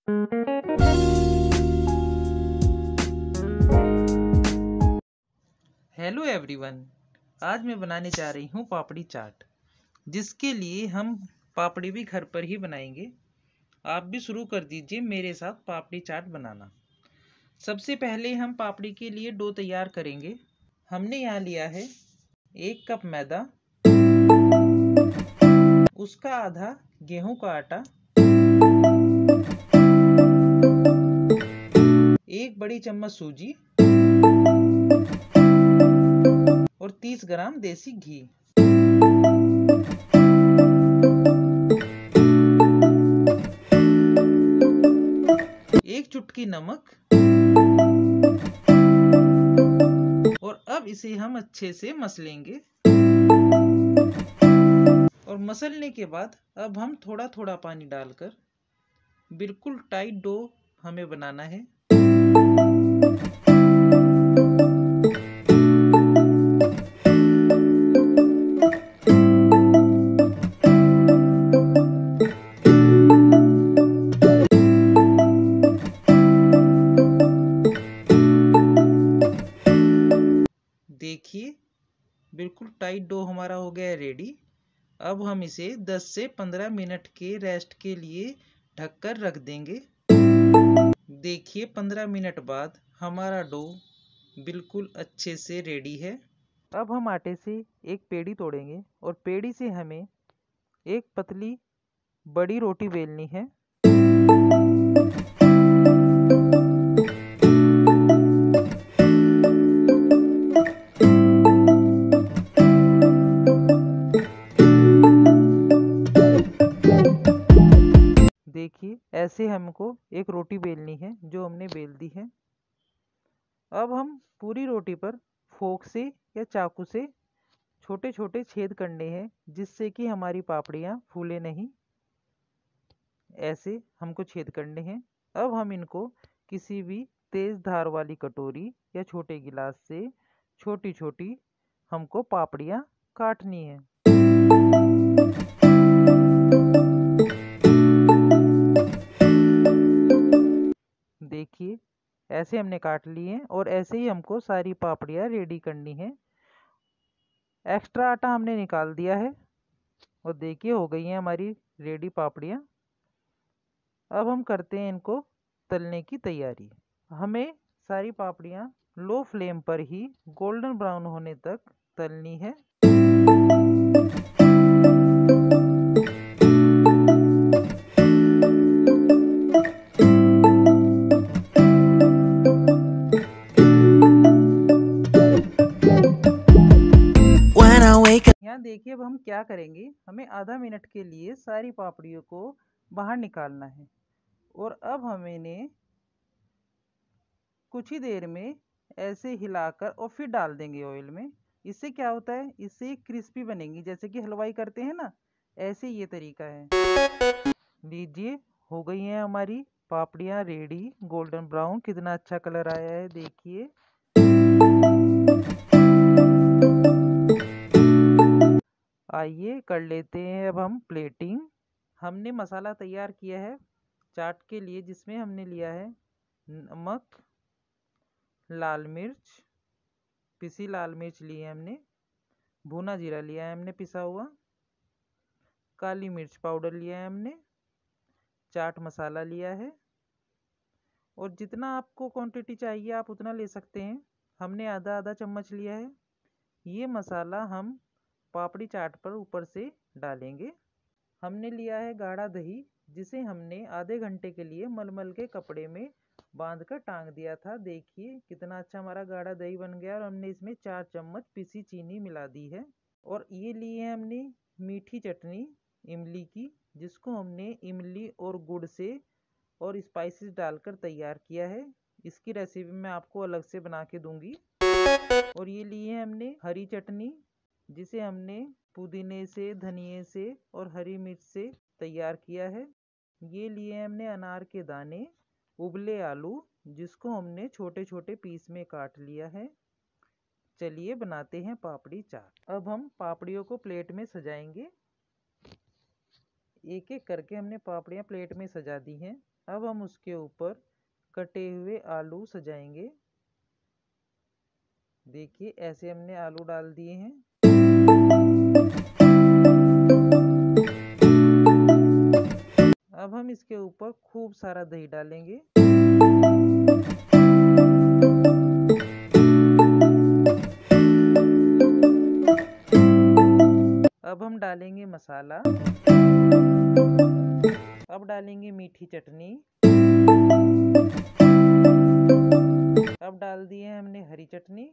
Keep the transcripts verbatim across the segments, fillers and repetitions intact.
Hello everyone, आज मैं बनाने जा रही हूँ पापड़ी चाट, जिसके लिए हम पापड़ी भी घर पर ही बनाएंगे। आप भी शुरू कर दीजिए मेरे साथ पापड़ी चाट बनाना। सबसे पहले हम पापड़ी के लिए डो तैयार करेंगे। हमने यहाँ लिया है एक कप मैदा, उसका आधा गेहूं का आटा, एक बड़ी चम्मच सूजी और तीस ग्राम देसी घी। एक चुटकी नमक। और अब इसे हम अच्छे से मसलेंगे। और मसलने के बाद अब हम थोड़ा थोड़ा पानी डालकर बिल्कुल टाइट डो हमें बनाना है। देखिए, बिल्कुल टाइट डो हमारा हो गया है रेडी। अब हम इसे दस से पंद्रह मिनट के रेस्ट के लिए ढककर रख देंगे। देखिए, पंद्रह मिनट बाद हमारा डो बिल्कुल अच्छे से रेडी है। अब हम आटे से एक पेड़ी तोड़ेंगे और पेड़ी से हमें एक पतली बड़ी रोटी बेलनी है। देखिए, ऐसे हमको एक रोटी बेलनी है जो हमने बेल दी है। अब हम पूरी रोटी पर फोक से या चाकू से छोटे छोटे छेद करने हैं, जिससे कि हमारी पापड़ियाँ फूले नहीं। ऐसे हमको छेद करने हैं। अब हम इनको किसी भी तेज धार वाली कटोरी या छोटे गिलास से छोटी छोटी हमको पापड़ियाँ काटनी है। देखिए, ऐसे हमने काट लिए हैं और ऐसे ही हमको सारी पापड़ियाँ रेडी करनी है। एक्स्ट्रा आटा हमने निकाल दिया है और देखिए हो गई हैं हमारी रेडी पापड़ियाँ। अब हम करते हैं इनको तलने की तैयारी। हमें सारी पापड़ियाँ लो फ्लेम पर ही गोल्डन ब्राउन होने तक तलनी है। यहाँ देखिए, अब हम क्या करेंगे, हमें आधा मिनट के लिए सारी पापड़ियों को बाहर निकालना है। और अब हम इन्हें कुछ ही देर में ऐसे हिलाकर और फिर डाल देंगे ऑयल में। इससे क्या होता है, इससे क्रिस्पी बनेंगी, जैसे कि हलवाई करते हैं ना, ऐसे ये तरीका है। लीजिए, हो गई हैं हमारी पापड़ियाँ रेडी। गोल्डन ब्राउन, कितना अच्छा कलर आया है देखिए। आइए कर लेते हैं अब हम प्लेटिंग। हमने मसाला तैयार किया है चाट के लिए, जिसमें हमने लिया है नमक, लाल मिर्च, पिसी लाल मिर्च ली है हमने, भुना जीरा लिया है हमने पिसा हुआ, काली मिर्च पाउडर लिया है हमने, चाट मसाला लिया है। और जितना आपको क्वांटिटी चाहिए आप उतना ले सकते हैं। हमने आधा आधा चम्मच लिया है। ये मसाला हम पापड़ी चाट पर ऊपर से डालेंगे। हमने लिया है गाढ़ा दही, जिसे हमने आधे घंटे के लिए मलमल के कपड़े में बांधकर टांग दिया था। देखिए कितना अच्छा हमारा गाढ़ा दही बन गया। और हमने इसमें चार चम्मच पिसी चीनी मिला दी है। और ये लिए है हमने मीठी चटनी इमली की, जिसको हमने इमली और गुड़ से और स्पाइसेस डालकर तैयार किया है। इसकी रेसिपी मैं आपको अलग से बना के दूंगी। और ये लिए है हमने हरी चटनी, जिसे हमने पुदीने से, धनिए से और हरी मिर्च से तैयार किया है। ये लिए हमने अनार के दाने, उबले आलू, जिसको हमने छोटे छोटे पीस में काट लिया है। चलिए बनाते हैं पापड़ी चाट। अब हम पापड़ियों को प्लेट में सजाएंगे। एक एक करके हमने पापड़ियाँ प्लेट में सजा दी हैं। अब हम उसके ऊपर कटे हुए आलू सजाएंगे। देखिए ऐसे हमने आलू डाल दिए हैं। अब हम इसके ऊपर खूब सारा दही डालेंगे। अब हम डालेंगे मसाला। अब डालेंगे मीठी चटनी। अब डाल दिए हैं हमने हरी चटनी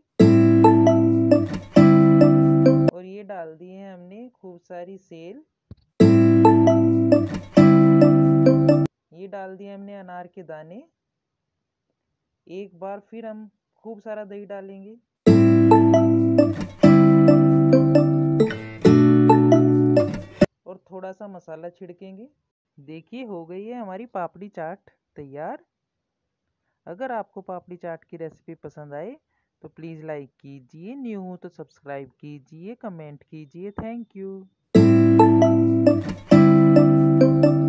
और ये डाल दिए हैं हमने खूब सारी सेल। ये डाल दिए हमने अनार के दाने। एक बार फिर हम खूब सारा दही डालेंगे। और थोड़ा सा मसाला छिड़केंगे। देखिए हो गई है हमारी पापड़ी चाट तैयार। अगर आपको पापड़ी चाट की रेसिपी पसंद आए तो प्लीज़ लाइक कीजिए, न्यू हो तो सब्सक्राइब कीजिए, कमेंट कीजिए। Thank you.